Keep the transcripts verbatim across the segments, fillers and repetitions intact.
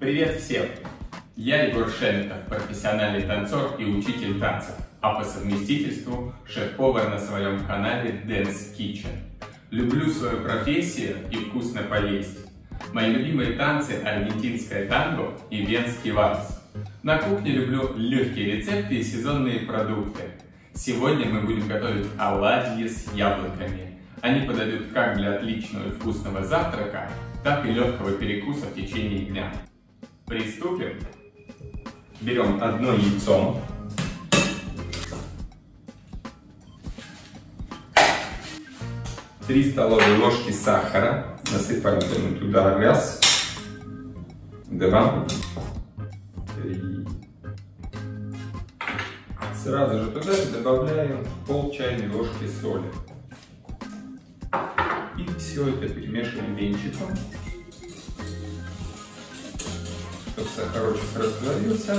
Привет всем! Я Егор Шеметов, профессиональный танцор и учитель танцев, а по совместительству шеф-повар на своем канале Dance Kitchen. Люблю свою профессию и вкусно поесть. Мои любимые танцы – аргентинское танго и венский вальс. На кухне люблю легкие рецепты и сезонные продукты. Сегодня мы будем готовить оладьи с яблоками. Они подойдут как для отличного и вкусного завтрака, так и легкого перекуса в течение дня. Приступим. Берем одно яйцо. три столовые ложки сахара. Насыпаем туда раз, два, три. Сразу же туда добавляем пол чайной ложки соли. И все это перемешиваем венчиком, чтобы сахарочек растворился.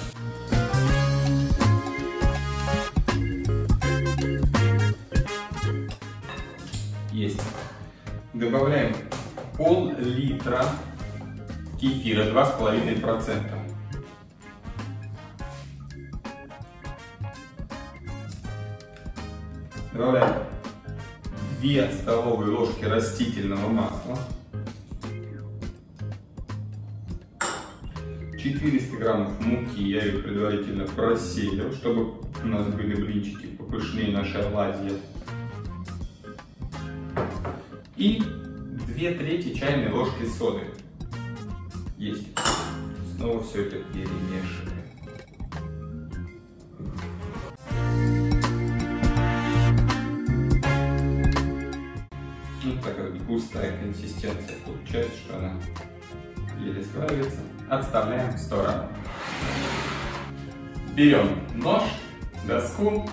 Есть. Добавляем пол-литра кефира, два с половиной процента. Добавляем две столовые ложки растительного масла, четыреста граммов муки, я ее предварительно просеял, чтобы у нас были блинчики попышнее наши оладьи, и две трети чайной ложки соды. Есть. Снова все это перемешиваем. Вот такая вот густая консистенция получается, что она еле сваривается. Отставляем в сторону. Берем нож, доску.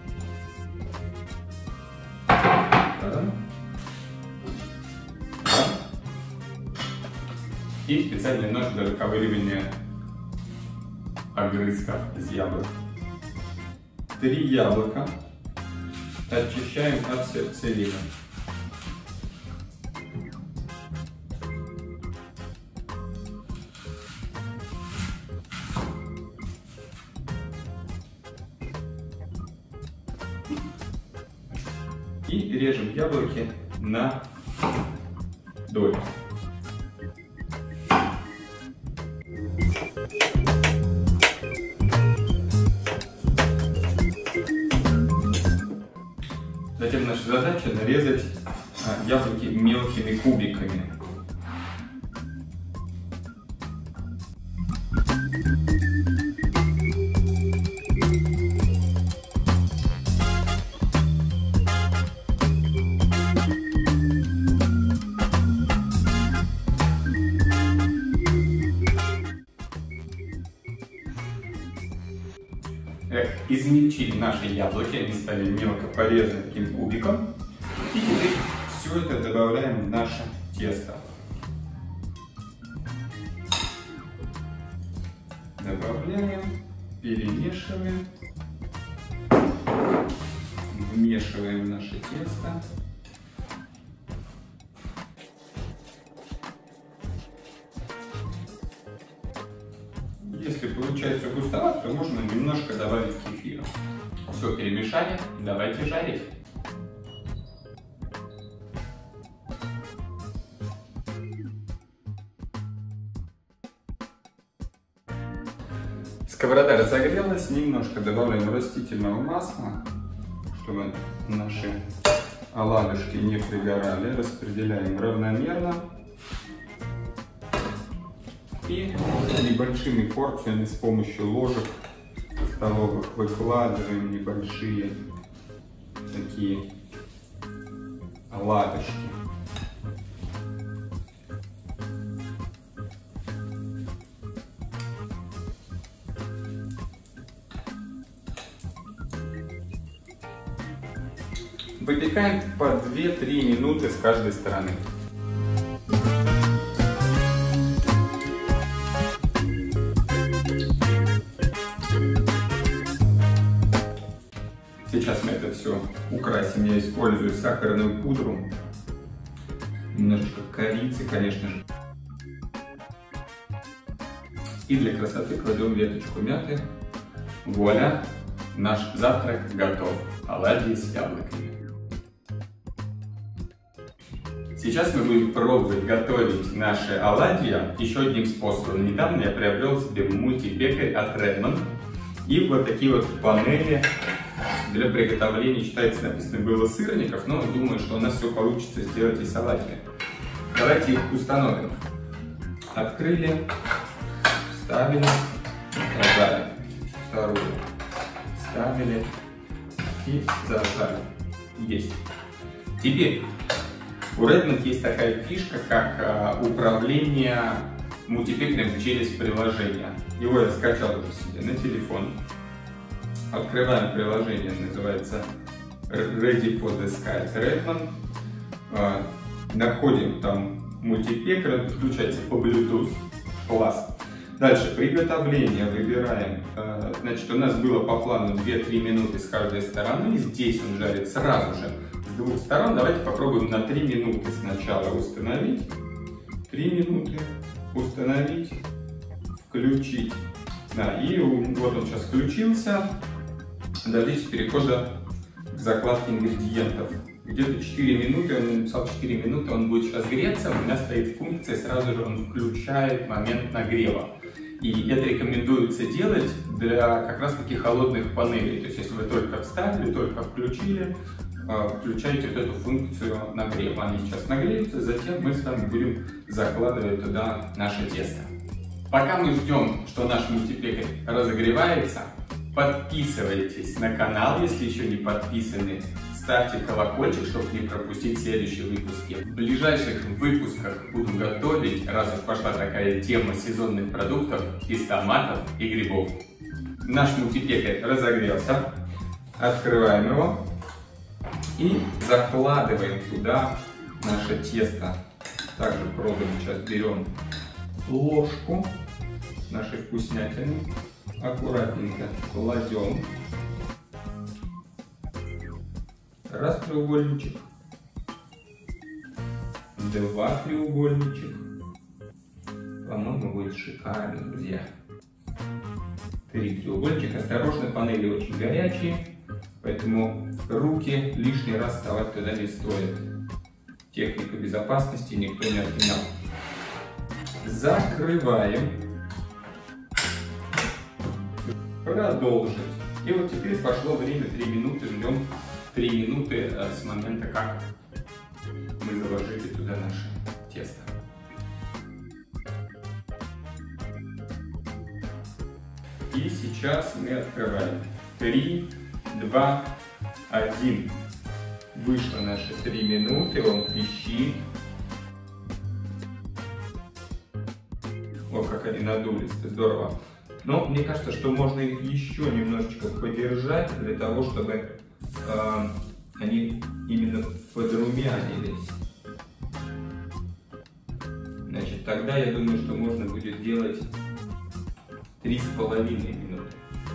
И специальный нож для выковыривания огрызков из яблок. Три яблока очищаем от сердцевины. И режем яблоки на доли. Затем наша задача нарезать яблоки мелкими кубиками. Измельчили наши яблоки, они стали мелко порезаны таким кубиком. И теперь все это добавляем в наше тесто. Добавляем, перемешиваем, вмешиваем в наше тесто. Если получается густовато, то можно немножко добавить кефира. Все перемешали, давайте жарить. Сковорода разогрелась, немножко добавляем растительного масла, чтобы наши оладушки не пригорали. Распределяем равномерно. И небольшими порциями с помощью ложек столовых выкладываем небольшие такие оладушки. Выпекаем по две-три минуты с каждой стороны. Сейчас мы это все украсим. Я использую сахарную пудру, немножечко корицы, конечно же. И для красоты кладем веточку мяты. Вуаля! Наш завтрак готов. Оладьи с яблоками. Сейчас мы будем пробовать готовить наши оладьи еще одним способом. Недавно я приобрел себе мультипекарь от Redmond. И вот такие вот панели для приготовления, считается, написано было сырников, но думаю, что у нас все получится сделать и с оладьями. Давайте их установим. Открыли, вставили, зажали. Вторую вставили и зажали. Есть. Теперь у Redmond есть такая фишка, как а, управление мультипекарем через приложение. Его я скачал уже себе на телефон. Открываем приложение, называется Ready for the Sky от Redmond. А, находим там мультипекарь, он подключается по Bluetooth. Класс. Дальше приготовление выбираем. А, значит, у нас было по плану две-три минуты с каждой стороны. Здесь он жарит сразу же с двух сторон. Давайте попробуем на три минуты сначала установить. три минуты. Установить. Включить. Да, и вот он сейчас включился. Дождитесь перехода к закладке ингредиентов. Где-то четыре минуты, он написал четыре минуты, он будет сейчас греться. У меня стоит функция, сразу же он включает момент нагрева. И это рекомендуется делать для как раз таки холодных панелей. То есть если вы только вставили, только включили, включаете вот эту функцию нагрева. Они сейчас нагреются, затем мы с вами будем закладывать туда наше тесто. Пока мы ждем, что наш мультипекарь разогревается, подписывайтесь на канал, если еще не подписаны. Ставьте колокольчик, чтобы не пропустить следующие выпуски. В ближайших выпусках буду готовить, раз уж пошла такая тема сезонных продуктов, из томатов и грибов. Наш мультипекарь разогрелся. Открываем его и закладываем туда наше тесто. Также пробуем, сейчас берем ложку нашей вкуснятины, аккуратненько кладем. Раз треугольничек, два треугольничек. По-моему, будет шикарно, друзья. Три треугольничка. Осторожно, панели очень горячие, поэтому руки лишний раз вставать туда не стоит. Техника безопасности никто не отменял. Закрываем. Продолжить. И вот теперь пошло время три минуты. Ждем три минуты с момента, как мы заложили туда наше тесто. И сейчас мы открываем. три, два, один. Вышло наши три минуты, он трещит. О, как они надулись, это здорово. Но мне кажется, что можно их еще немножечко подержать для того, чтобы э, они именно подрумянились. Значит, тогда я думаю, что можно будет делать три с половиной минуты.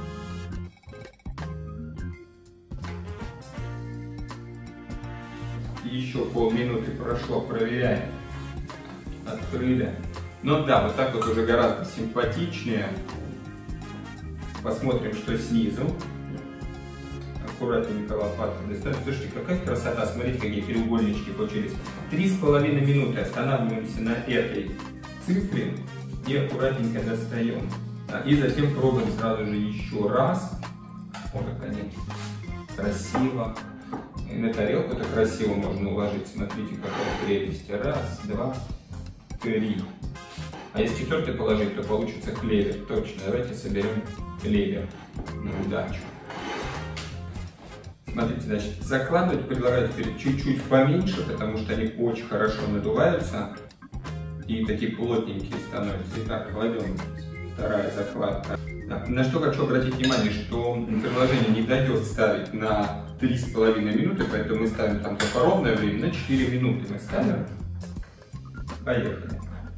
Еще полминуты прошло, проверяем. Открыли. Ну да, вот так вот уже гораздо симпатичнее. Посмотрим, что снизу. Аккуратненько лопаткой достаем. Слушайте, какая красота, смотрите, какие треугольнички получились. Три с половиной минуты останавливаемся на этой цифре и аккуратненько достаем. И затем пробуем сразу же еще раз. О, как они красиво. И на тарелку-то красиво можно уложить. Смотрите, какая прелесть. Раз, два, три. А если четвертый положить, то получится клевер. Точно. Давайте соберем клевер на удачу. Смотрите, значит, закладывать предлагаю теперь чуть-чуть поменьше, потому что они очень хорошо надуваются и такие плотненькие становятся. Итак, кладем. Вторая закладка. Да. На что хочу обратить внимание, что приложение не дает ставить на три с половиной минуты, поэтому мы ставим там только ровное время, на четыре минуты мы ставим. Поехали.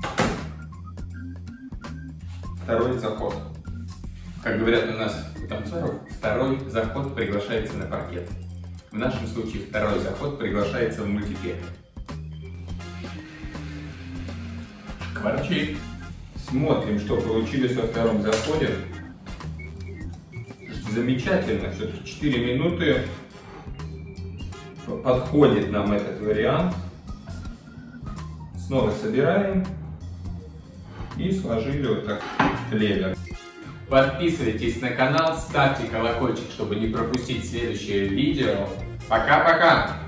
Второй заход. Как говорят у нас у танцоров, второй заход приглашается на паркет. В нашем случае второй заход приглашается в мультипекарь. Шкварчик. Смотрим, что получилось во втором заходе. Замечательно, все-таки четыре минуты. Подходит нам этот вариант. Снова собираем. И сложили вот так клевер. Подписывайтесь на канал, ставьте колокольчик, чтобы не пропустить следующее видео. Пока-пока!